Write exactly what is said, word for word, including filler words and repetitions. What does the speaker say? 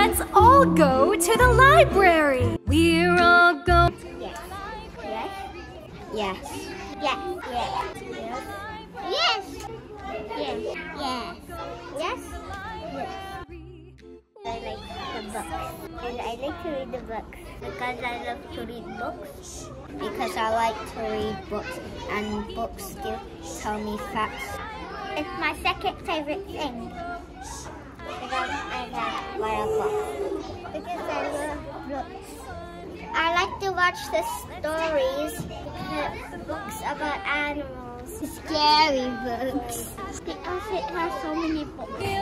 Let's all go to the library. We're all going. Yes. Yes. Yes. Yes. Yes. Yes. Yes. Yes. Yes. Yes. I like the books. And I like to read the books because I love to read books. Because I like to read books and books still tell me facts. It's my second favorite thing. Because I have a lot of books. Because I love books. I like to watch the stories, the books about animals. Scary books. Because it has so many books.